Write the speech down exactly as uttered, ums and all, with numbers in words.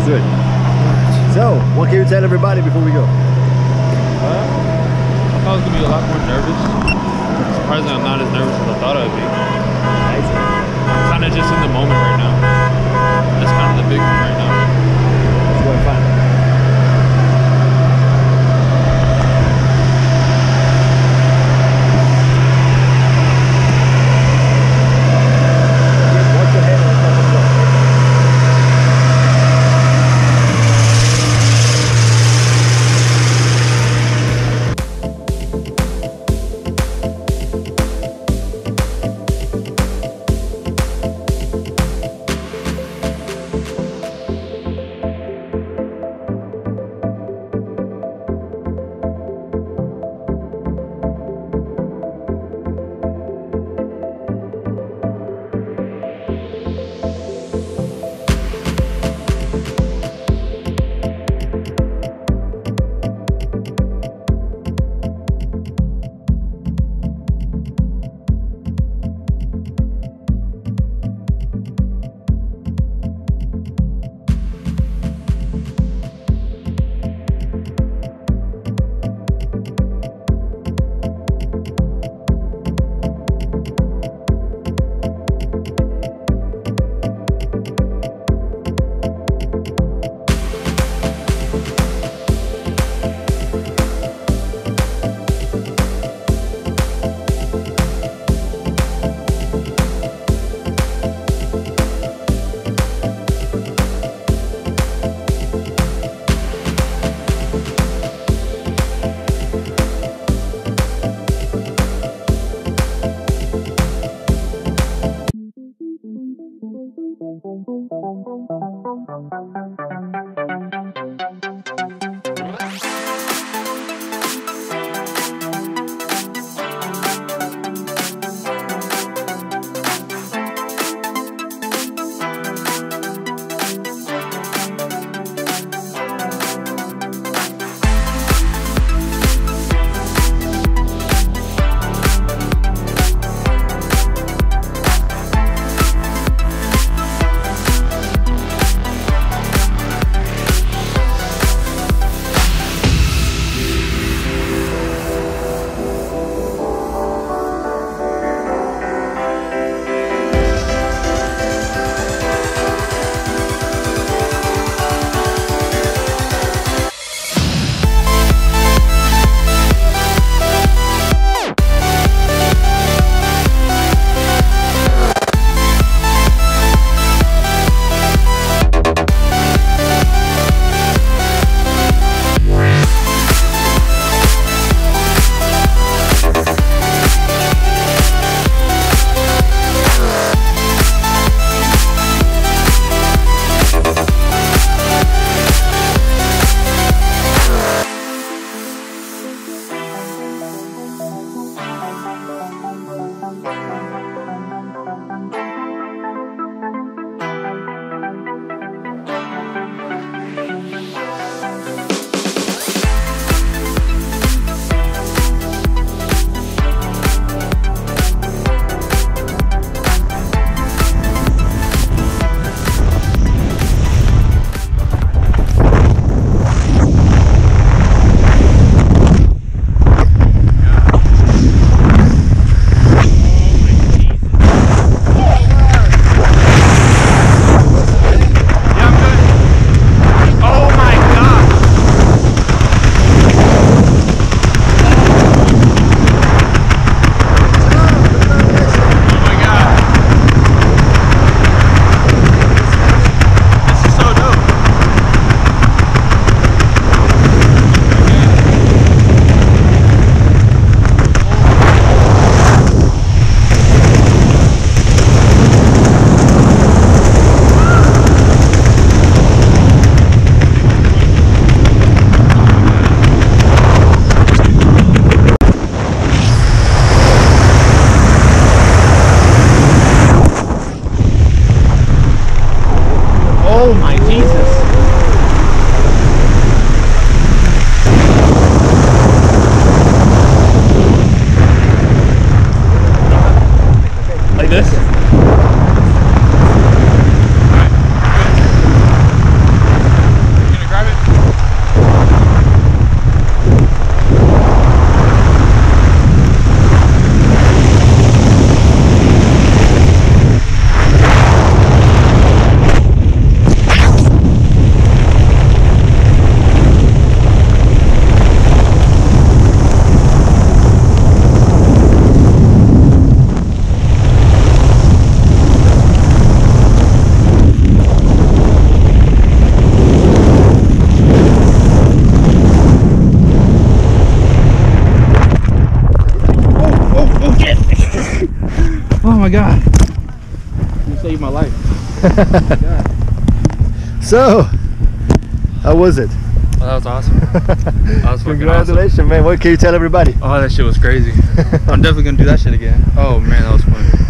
let's do it. So, what can you tell everybody before we go? Uh, I thought I was gonna be a lot more nervous. Surprisingly, I'm not as nervous as I thought I'd be. Nice. I'm kind of just in the moment right now. That's kind of the big one right now. It's going fun. god. You saved my life. Oh my god. So, how was it? Oh, that was awesome. That was fucking Congratulations, awesome. man. What can you tell everybody? Oh, that shit was crazy. I'm definitely gonna do that shit again. Oh man, that was fun.